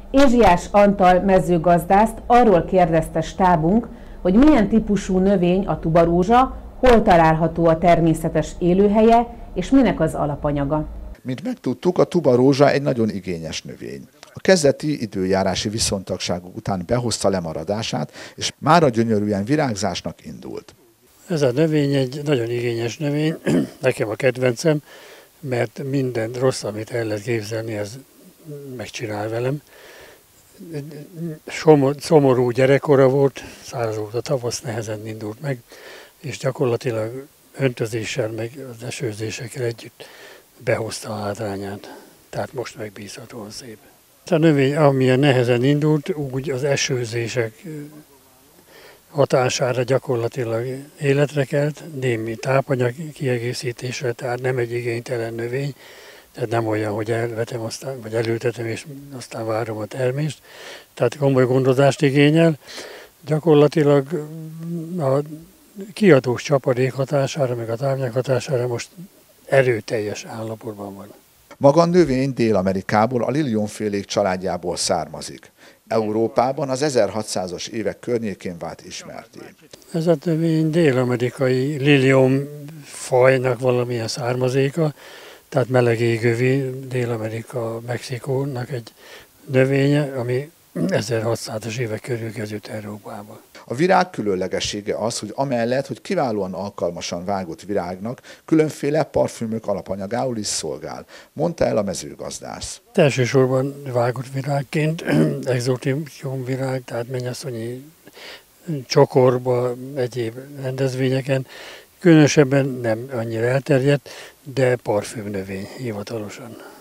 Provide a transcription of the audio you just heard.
Ézsiás Antal mezőgazdászt arról kérdezte stábunk, hogy milyen típusú növény a tubarózsa, hol található a természetes élőhelye, és minek az alapanyaga. Mint megtudtuk, a tubarózsa egy nagyon igényes növény. A kezdeti időjárási viszontagságok után behozta lemaradását, és mára gyönyörűen virágzásnak indult. Ez a növény egy nagyon igényes növény, nekem a kedvencem, mert minden rossz, amit el lehet képzelni, ez megcsinál velem. Szomorú gyerekkora volt, száraz volt a tavasz, nehezen indult meg, és gyakorlatilag öntözéssel, meg az esőzésekkel együtt behozta a hátrányát. Tehát most megbízhatóan szép. A növény, amilyen nehezen indult, úgy az esőzések hatására gyakorlatilag életre kelt, némi tápanyag kiegészítésre, tehát nem egy igénytelen növény, tehát nem olyan, hogy elvetem, aztán, vagy elültetem, és aztán várom a termést. Tehát komoly gondozást igényel. Gyakorlatilag a kiadós csapadék hatására, meg a tápanyag hatására most erőteljes állapotban van. Maga a növény Dél-Amerikából, a lilionfélék családjából származik. Európában az 1600-as évek környékén vált ismertté. Ez a növény dél-amerikai lilium fajnak valamilyen származéka, tehát meleg égövi, Dél-Amerika, Mexikónak egy növénye, ami 1600-as évek körül kezdődött Európába. A virág különlegessége az, hogy amellett, hogy kiválóan alkalmasan vágott virágnak, különféle parfümök alapanyagául is szolgál, mondta el a mezőgazdász. Elsősorban vágott virágként, exotikum virág, tehát mennyasszonyi csokorba, egyéb rendezvényeken, különösebben nem annyira elterjedt, de parfümnövény hivatalosan.